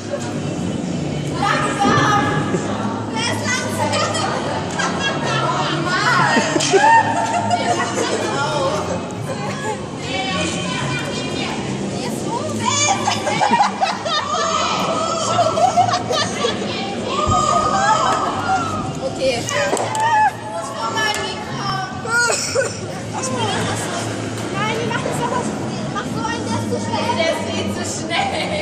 Langsam! Wer ist langsam? Oh Mann! Der lacht nicht auf. Der ist so fest! Okay. Fuß vor mein Mikro. Nein, die macht das doch was. Mach so einen, der ist zu schnell. Der ist viel zu schnell.